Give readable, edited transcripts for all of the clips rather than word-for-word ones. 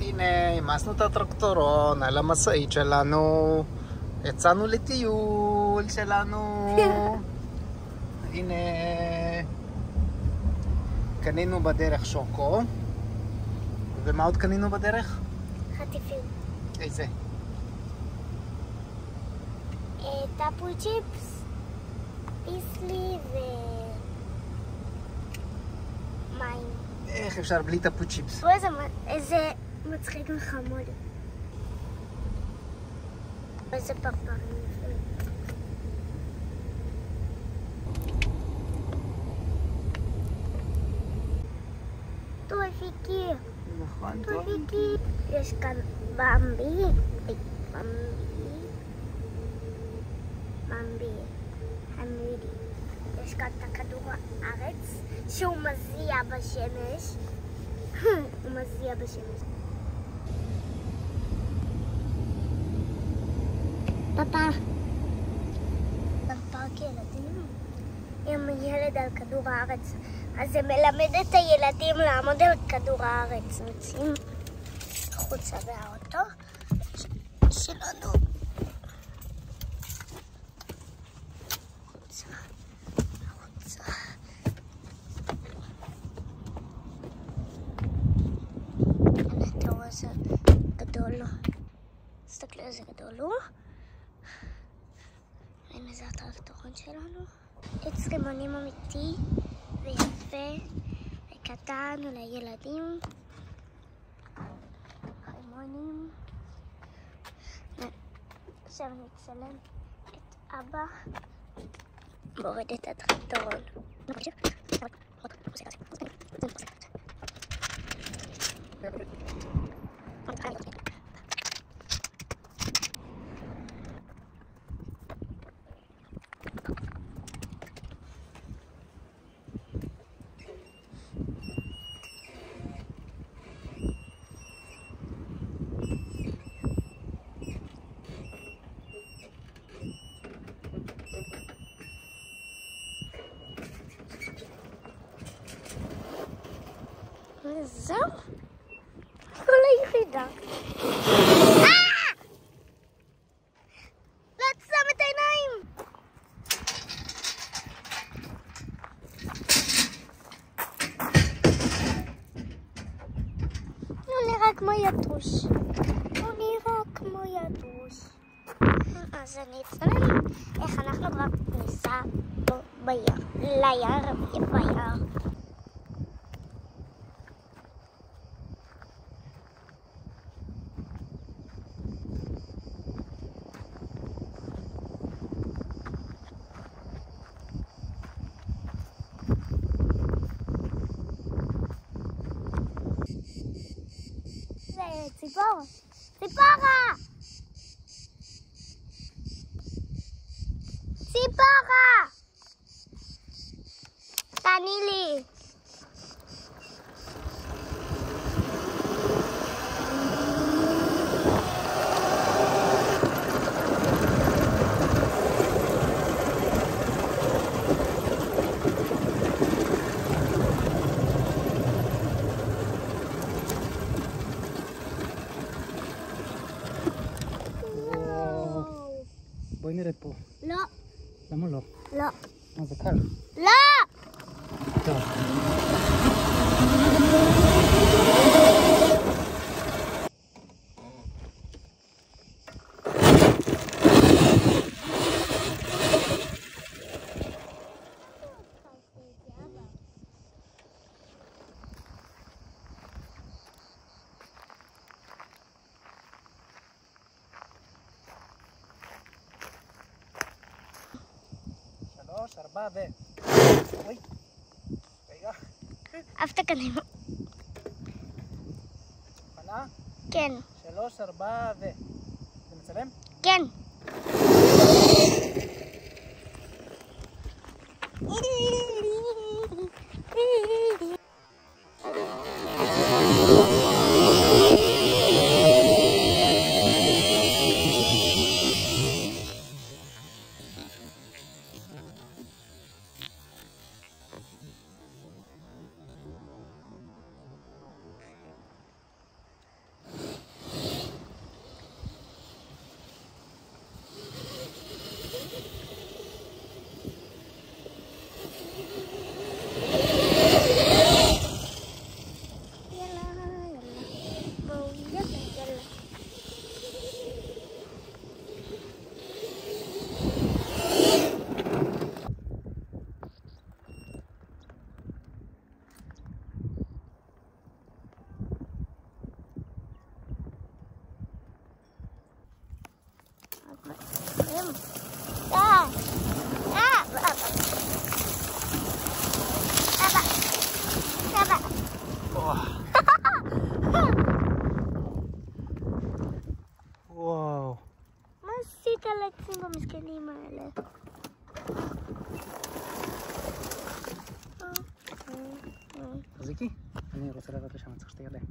הנה, המסנו את הטרקטורון על המשאית שלנו. יצאנו לטיול שלנו. הנה, קנינו בדרך שוקו. ומה עוד קנינו בדרך? חטיפים. איזה? טאפו צ'יפס, פיסלי ומים. איך אפשר בלי טאפו צ'יפס? איזה מצחיק וחמוד. איזה פרפרים. טורפיקי. נכון, טורפיקי. יש כאן במבי. המרידי. יש כאן את הכדור הארץ שהוא מזיע בשמש. הוא מזיע בשמש. פאפה. פארק ילדים עם ילד על כדור הארץ. אז זה מלמד את הילדים לעמוד על כדור הארץ. יוצאים החוצה מהאוטו שלנו. זה גדול. תסתכלו איזה גדול הוא. הנה זה הטרקטורון שלנו. עץ רימונים אמיתי ויפה וקטן לילדים. רימונים. עכשיו נצלם את אבא מוריד את הטרקטורון. וזהו, כל היחידה. לא תשם את העיניים. הוא נראה כמו יתוש. אז אני אצלם איך אנחנו רק ניסע ביער, ליער. ציפורה! תעני לי! בואי נראה פה. לא. למה לא? לא. מה זה קל? לא! טוב. שלוש, ארבע ו... אוי, רגע. אהבת קדימה. מוכנה? כן. שלוש, ארבע ו... זה מצלם? כן. העצים המסכנים האלה. תחזיקי, אני רוצה לראות לשם, אני צריך שתי ידיים.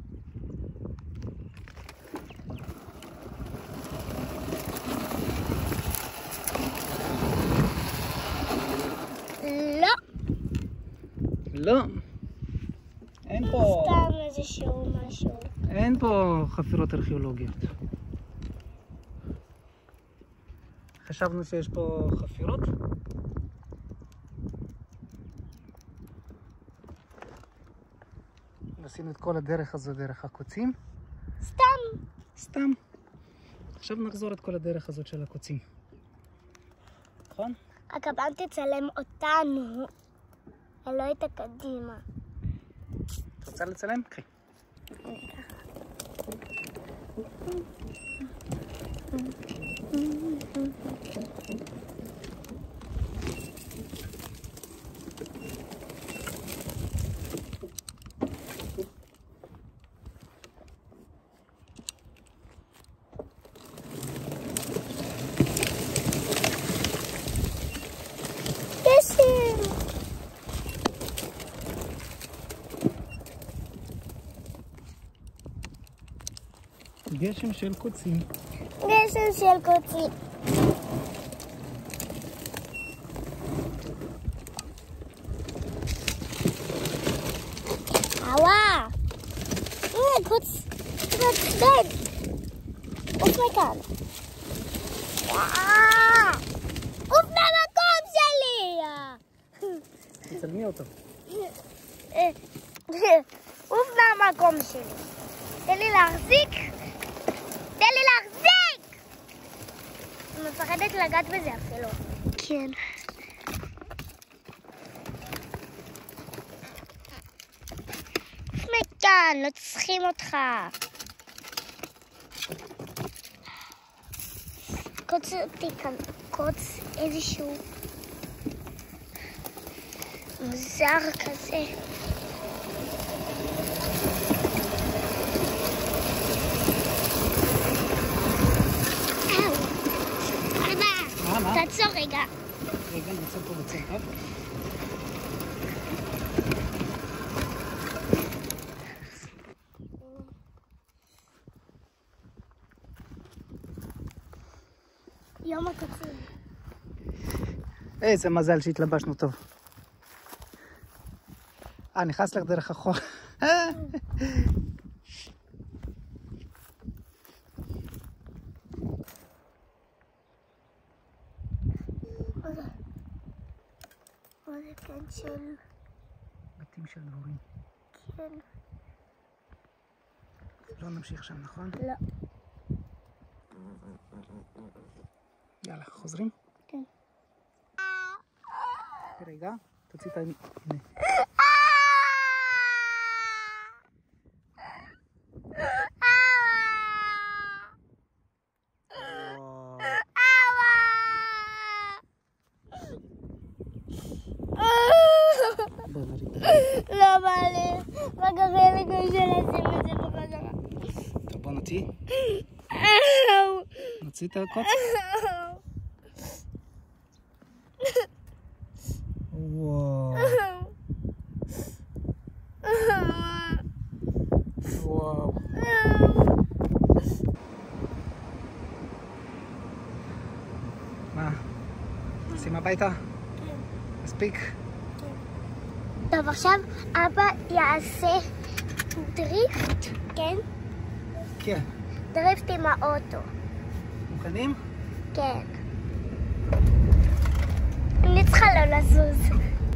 לא. לא. אין פה... סתם איזשהו משהו. אין פה חפירות ארכיאולוגיות. חשבנו שיש פה חפירות. עשינו את כל הדרך הזו דרך הקוצים. סתם. עכשיו נחזור את כל הדרך הזאת של הקוצים. נכון? הקב"ן תצלם אותנו, ולא את הקדימה. את רוצה לצלם? קחי. גשם של קוצים. גשם של קוצים. אווה! הנה קוץ דג! עוף מכאן. עוף מהמקום שלי! תצלמי אותו. עוף מהמקום שלי. תן לי להחזיק! תן לי להחזיק! אני מפחדת לגעת בזה אפילו. כן. מכאן, לא צריכים אותך. קוץ אותי כאן, קוץ איזשהו מוזר כזה. תעצור רגע. רגע, נמצא פה בצד. יום הקוצים. איזה מזל שהתלבשנו טוב. נכנס לך דרך החור. זה כן של... בתים של דבורים. כן. לא נמשיך שם, נכון? לא. יאללה, חוזרים? כן. רגע, תוציא את העין. הנה. לא בא לי. רק החלק של לשים את זה בחזרה. טוב, בוא נוציא. נוציא את הקוץ. וואו. וואו. מה? נשים הביתה? כן. מספיק? טוב, עכשיו אבא יעשה דריפט, כן? כן. דריפט עם האוטו. מוכנים? כן. אני צריכה לא לזוז.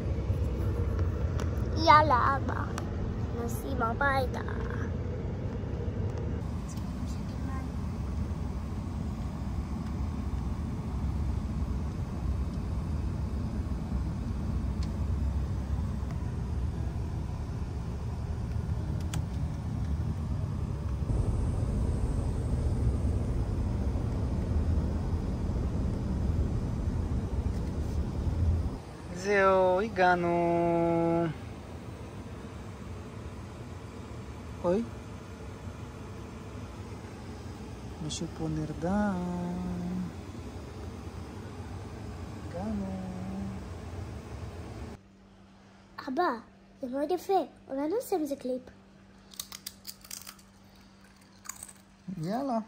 יאללה, אבא. נשים הביתה. זהו, הגענו. אוי. משהו פה נרדם. הגענו. אבא, זה מאוד יפה. אולי נעשה עם זה קליפ. יאללה.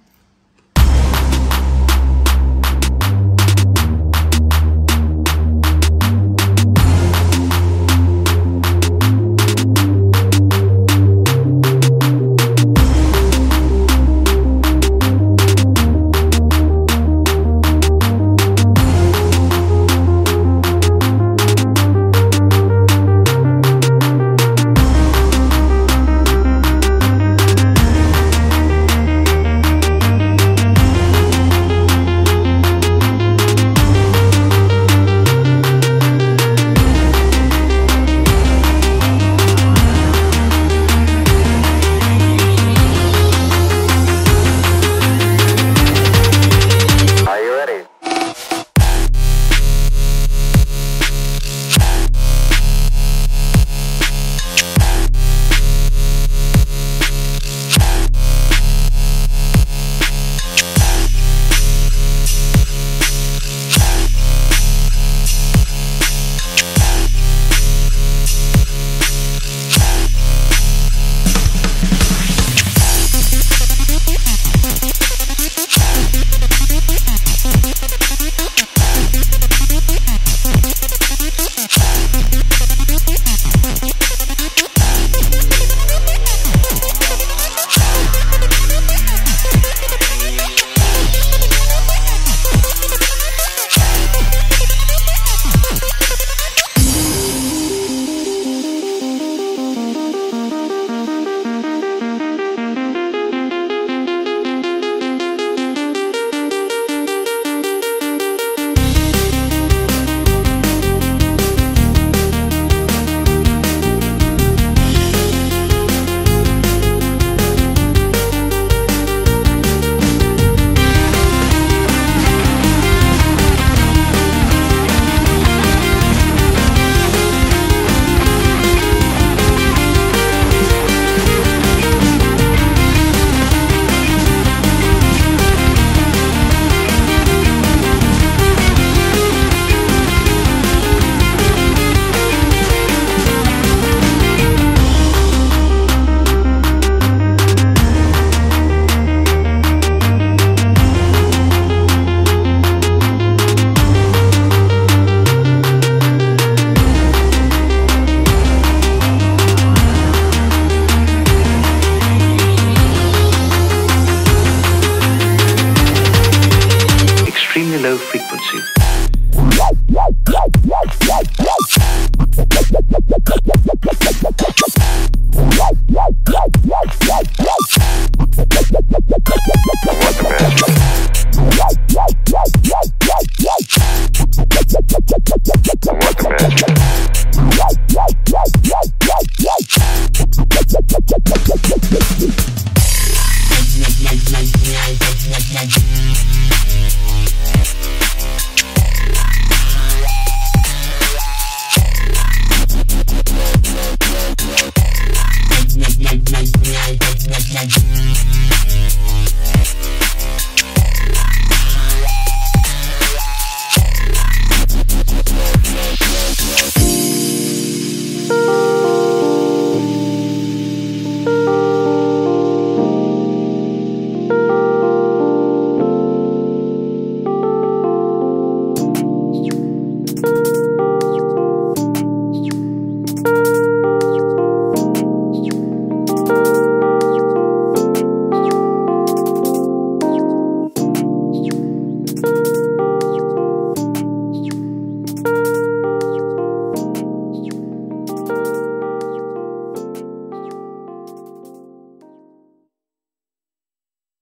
Low frequency. Like